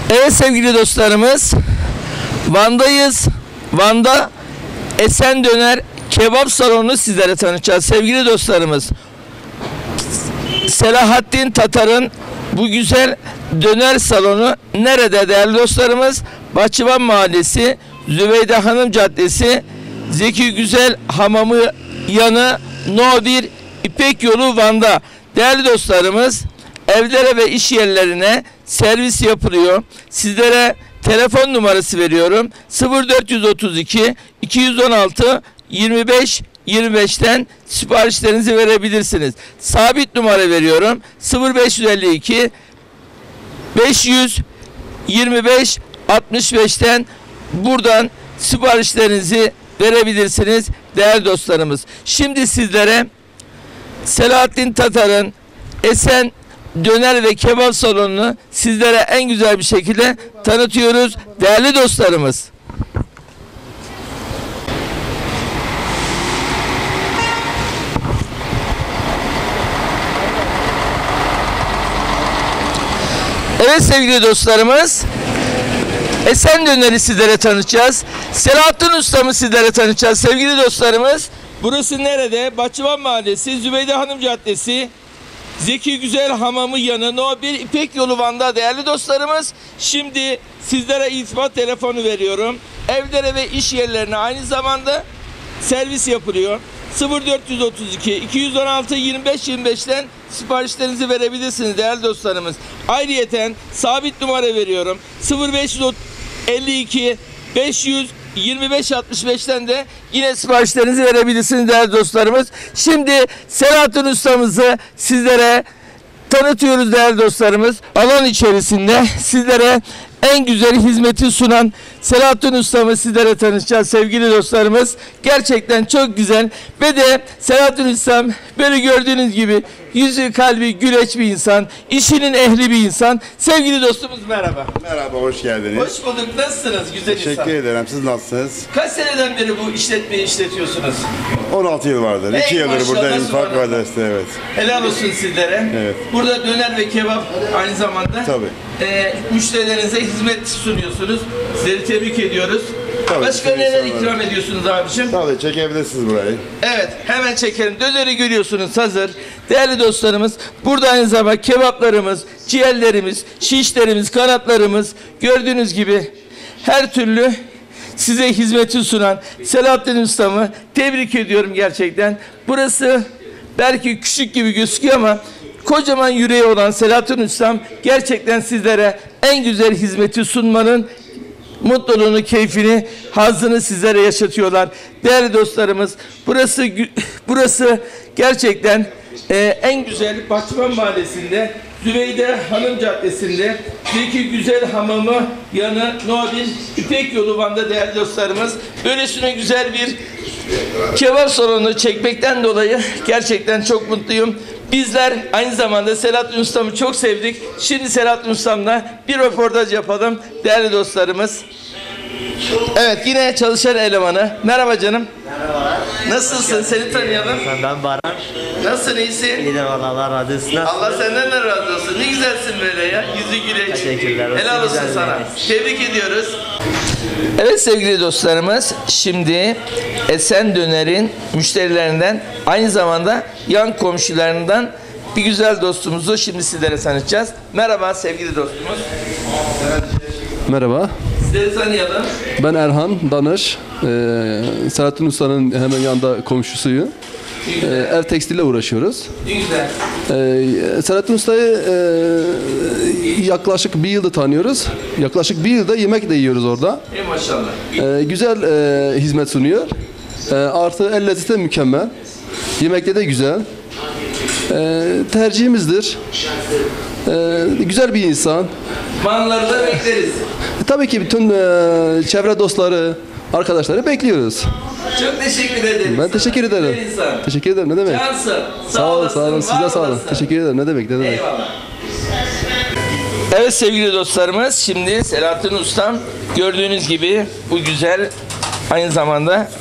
Evet sevgili dostlarımız, Van'dayız. Van'da Esen Döner Kebap Salonu sizlere tanıtacağız. Sevgili dostlarımız, Selahattin Tatar'ın bu güzel döner salonu nerede değerli dostlarımız? Bahçıvan Mahallesi, Zübeyde Hanım Caddesi, Zeki Güzel Hamamı yanı No 1 İpek Yolu Van'da. Değerli dostlarımız, evlere ve iş yerlerine servis yapılıyor. Sizlere telefon numarası veriyorum. 0432 216 25 25'ten siparişlerinizi verebilirsiniz. Sabit numara veriyorum. 0552 500 25 65'ten buradan siparişlerinizi verebilirsiniz değerli dostlarımız. Şimdi sizlere Selahattin Tatar'ın Esen Döner ve Kebap Salonu'nu sizlere en güzel bir şekilde tanıtıyoruz değerli dostlarımız. Evet sevgili dostlarımız, Esen Döner'i sizlere tanıtacağız. Selahattin Ustam'ı sizlere tanıtacağız sevgili dostlarımız. Burası nerede? Bahçıvan Mahallesi, Zübeyde Hanım Caddesi, Zeki Güzel Hamamı yanı No 1 İpek Yolu Van'da değerli dostlarımız. Şimdi sizlere irtibat telefonu veriyorum. Evlere ve iş yerlerine aynı zamanda servis yapılıyor. 0432 216 25 25'ten siparişlerinizi verebilirsiniz değerli dostlarımız. Ayrıyeten sabit numara veriyorum. 0552 500 25 65'ten de yine siparişlerinizi verebilirsiniz değerli dostlarımız. Şimdi Selahattin Ustamızı sizlere tanıtıyoruz değerli dostlarımız. Alan içerisinde sizlere en güzel hizmeti sunan Selahattin Ustam'ı sizlere tanıtacağız sevgili dostlarımız. Gerçekten çok güzel ve de Selahattin Ustam böyle gördüğünüz gibi yüzü kalbi güleç bir insan, işinin ehli bir insan. Sevgili dostumuz merhaba. Merhaba, hoş geldiniz. Hoş bulduk. Nasılsınız güzel insan? Teşekkür ederim. Siz nasılsınız? Kaç seneden beri bu işletmeyi işletiyorsunuz? 16 yıl vardır. 2 yıldır maşallah, buradayım. Fark subhanallah. var işte, evet. Helal olsun sizlere. Evet. Burada döner ve kebap aynı zamanda Tabii. Müşterilerinize hizmet sunuyorsunuz. Sizleri tebrik ediyoruz. Tabii, Başka tabii, neler sağ olun. ikram ediyorsunuz abiciğim? Tabii, çekebilirsiniz burayı. Evet, hemen çekelim. Döneri görüyorsunuz hazır. Değerli dostlarımız, burada aynı zamanda kebaplarımız, ciğerlerimiz, şişlerimiz, kanatlarımız gördüğünüz gibi her türlü size hizmeti sunan Selahattin Ustam'ı tebrik ediyorum gerçekten. Burası belki küçük gibi gözüküyor ama kocaman yüreği olan Selahattin Ustam gerçekten sizlere en güzel hizmeti sunmanın mutluluğunu, keyfini, hazzını sizlere yaşatıyorlar. Değerli dostlarımız, burası gerçekten en güzel Bahçıvan Mahallesi'nde, Zübeyde Hanım Caddesi'nde, Zeki Güzel Hamamı yanı No 1 İpek Yolu Van'da değerli dostlarımız. Böylesine güzel bir kebap salonu çekmekten dolayı gerçekten çok mutluyum. Bizler aynı zamanda Selahattin Ustam'ı çok sevdik. Şimdi Selahattin Ustam'la bir röportaj yapalım değerli dostlarımız. Evet, yine çalışan elemanı. Merhaba canım. Merhabalar. Nasılsın? Seni tanıyalım. Ben Baran. Nasılsın? İyisin? İyidir valla, Allah razı olsun. Allah senden de razı olsun. Ne güzelsin böyle ya. Yüzü güleç. Teşekkürler. Helal olsun Güzel sana. bir Tebrik ediyoruz. Evet sevgili dostlarımız, şimdi Esen Döner'in müşterilerinden aynı zamanda yan komşularından bir güzel dostumuzu şimdi sizlere tanıtacağız. Merhaba sevgili dostumuz. Merhaba, Sizleri tanıyalım. ben Erhan Danış. Selahattin Usta'nın hemen yanında komşusuyum. Ev tekstille uğraşıyoruz. Ne güzel. Selahattin Usta'yı yaklaşık bir yılda tanıyoruz. Yaklaşık bir yılda yemek de yiyoruz orada. Maşallah. Güzel hizmet sunuyor. Artı el lezzeti de mükemmel. Yemekte de güzel. Tercihimizdir. Güzel bir insan. Manları da bekleriz. Tabii ki bütün çevre dostları, arkadaşları bekliyoruz. Çok teşekkür ederim. Ben teşekkür ederim. Güzel insan. Teşekkür ederim. Ne demek? Cansın. Sağ olun, sağ olun. Siz de sağ olun. olasın. Teşekkür ederim. Ne demek? Ne demek? Eyvallah. Evet sevgili dostlarımız, şimdi Selahattin Ustam gördüğünüz gibi bu güzel aynı zamanda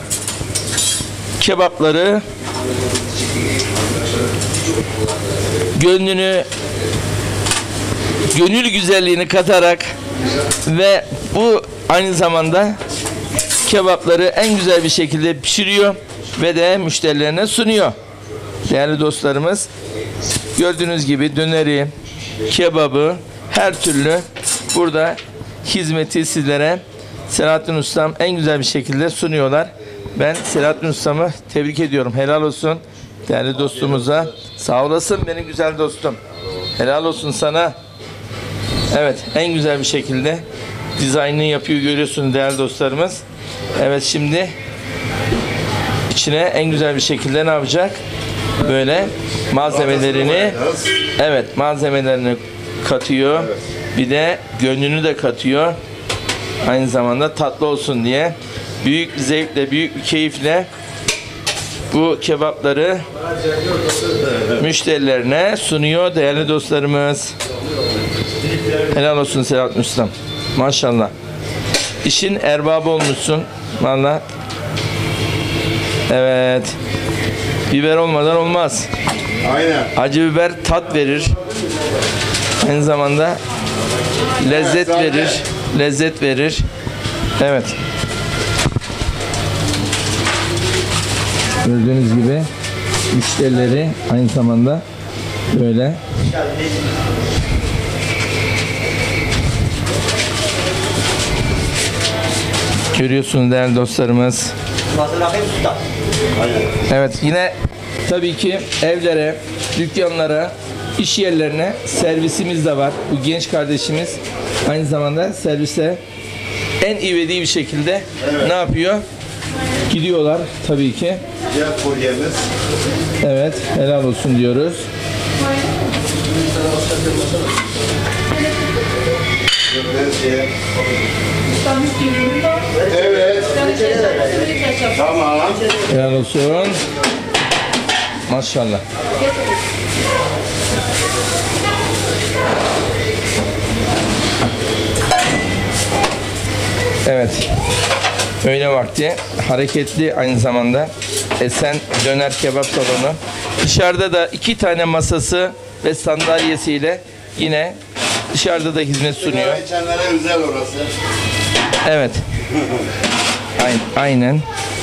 kebapları gönlünü gönül güzelliğini katarak ve bu aynı zamanda kebapları en güzel bir şekilde pişiriyor ve de müşterilerine sunuyor. Değerli dostlarımız, gördüğünüz gibi döneri, kebabı, her türlü burada hizmeti sizlere Selahattin Ustam en güzel bir şekilde sunuyorlar. Ben Selahattin Ustam'ı tebrik ediyorum. Helal olsun değerli dostumuza. Sağ olasın benim güzel dostum. Helal olsun sana. Evet, en güzel bir şekilde dizaynını yapıyor, görüyorsunuz değerli dostlarımız. Evet, şimdi içine en güzel bir şekilde ne yapacak? Böyle malzemelerini, evet, malzemelerini katıyor. Bir de gönlünü de katıyor. Aynı zamanda tatlı olsun diye büyük bir zevkle, büyük bir keyifle bu kebapları müşterilerine sunuyor değerli dostlarımız. Helal olsun Selahattin Ustam. Maşallah. İşin erbabı olmuşsun. Vallahi. Evet. Biber olmadan olmaz. Aynen. Acı biber tat verir. Aynı zamanda lezzet verir. Lezzet verir. Evet. Gördüğünüz gibi müşterileri aynı zamanda böyle görüyorsunuz değerli dostlarımız. Evet, yine tabii ki evlere, dükkanlara, iş yerlerine servisimiz de var. Bu genç kardeşimiz aynı zamanda servise en ivedi bir şekilde ne yapıyor? Gidiyorlar tabii ki. Diğer kuryemiz. Evet, helal olsun diyoruz. Evet. Tamam. Helal olsun. Maşallah. Evet. Öğle vakti hareketli aynı zamanda Esen Döner Kebap Salonu. Dışarıda da 2 tane masası ve sandalyesiyle yine dışarıda da hizmet sunuyor. Sigara içenlere özel orası. Evet. Aynen.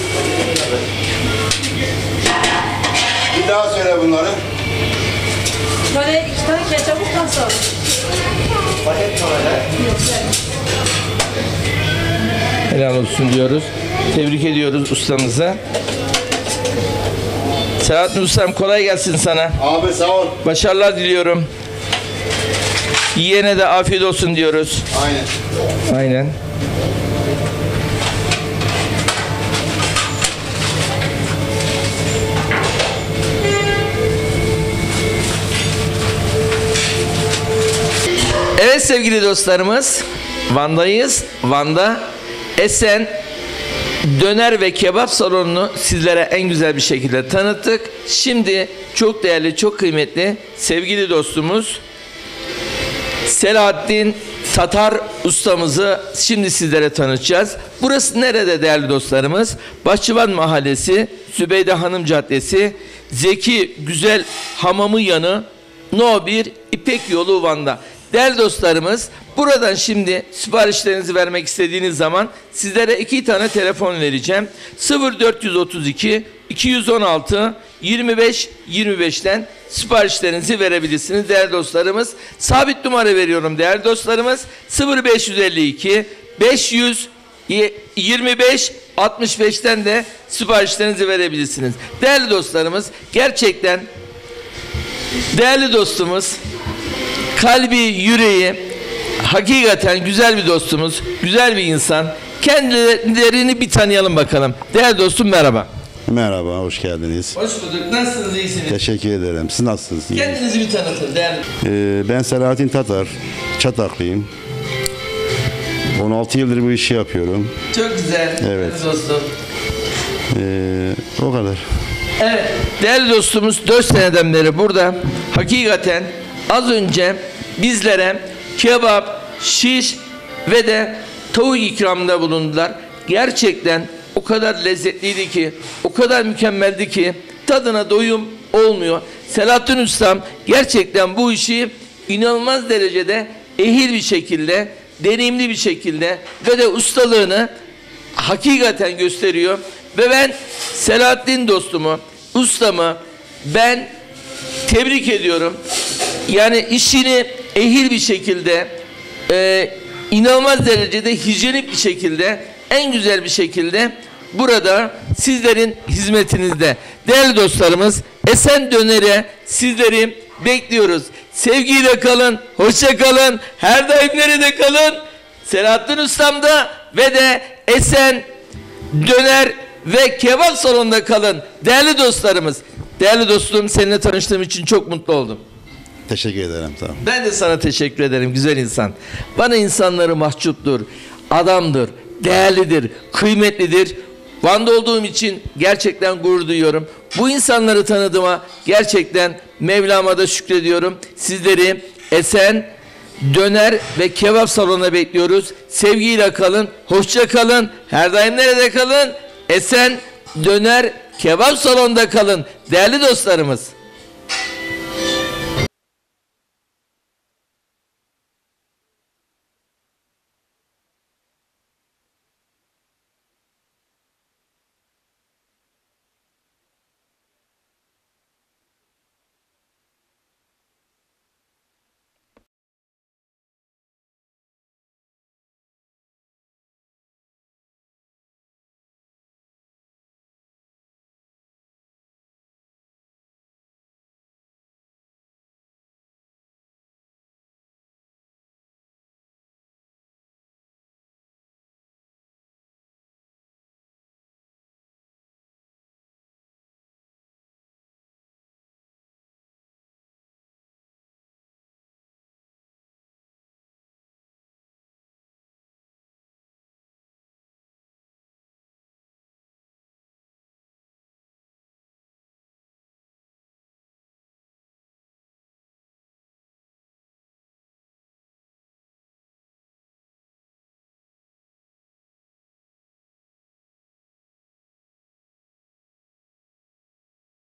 Bir daha söyle bunları. Böyle 2 tane ketçapı kalsa. Helal olsun diyoruz. Tebrik ediyoruz ustamızı. Selahattin Ustam, kolay gelsin sana. Abi sağ ol. Başarılar diliyorum. Yiyene de afiyet olsun diyoruz. Aynen. Aynen. Evet sevgili dostlarımız, Van'dayız. Van'da Esen Döner ve Kebap Salonu'nu sizlere en güzel bir şekilde tanıttık. Şimdi çok değerli, çok kıymetli sevgili dostumuz Selahattin Tatar ustamızı şimdi sizlere tanıtacağız. Burası nerede değerli dostlarımız? Bahçıvan Mahallesi, Zübeyde Hanım Caddesi, Zeki Güzel Hamamı yanı, No 1 İpek Yolu Van'da. Değerli dostlarımız, buradan şimdi siparişlerinizi vermek istediğiniz zaman sizlere 2 tane telefon vereceğim. 0432 216 25 25'ten siparişlerinizi verebilirsiniz değerli dostlarımız. Sabit numara veriyorum değerli dostlarımız. 0552 500 25 65'ten de siparişlerinizi verebilirsiniz. Değerli dostlarımız, gerçekten değerli dostumuz, kalbi, yüreği hakikaten güzel bir dostumuz, güzel bir insan. Kendilerini bir tanıyalım bakalım. Değerli dostum, merhaba. Merhaba, hoş geldiniz. Hoş bulduk. Nasılsınız, iyisiniz? Teşekkür ederim. Siz nasılsınız? İyi. Kendinizi bir tanıtın değerli. Ben Selahattin Tatar, Çataklıyım. 16 yıldır bu işi yapıyorum. Çok güzel. Evet. Değerli dostum. O kadar. Evet, değerli dostumuz 4 seneden beri burada. Hakikaten az önce bizlere kebap, şiş ve de tavuk ikramında bulundular. Gerçekten o kadar lezzetliydi ki, o kadar mükemmeldi ki tadına doyum olmuyor. Selahattin Ustam gerçekten bu işi inanılmaz derecede ehil bir şekilde, deneyimli bir şekilde ve de ustalığını hakikaten gösteriyor. Ve ben Selahattin dostumu, ustamı ben tebrik ediyorum. Yani işini ehil bir şekilde, inanılmaz derecede hijyenik bir şekilde, en güzel bir şekilde burada sizlerin hizmetinizde. Değerli dostlarımız, Esen Döner'e sizleri bekliyoruz. Sevgiyle kalın, hoşça kalın, her daim nerede kalın? Selahattin Ustam'da ve de Esen Döner ve Kebap Salonu'nda kalın. Değerli dostlarımız, değerli dostum, seninle tanıştığım için çok mutlu oldum. Teşekkür ederim. Tamam. Ben de sana teşekkür ederim güzel insan. Bana insanları mahcuptur, adamdır, değerlidir, kıymetlidir. Van'da olduğum için gerçekten gurur duyuyorum. Bu insanları tanıdığıma gerçekten Mevlam'a da şükrediyorum. Sizleri Esen Döner ve Kebap Salonu'na bekliyoruz. Sevgiyle kalın, hoşça kalın, her daim nerede kalın? Esen Döner Kebap Salonu'nda kalın. Değerli dostlarımız.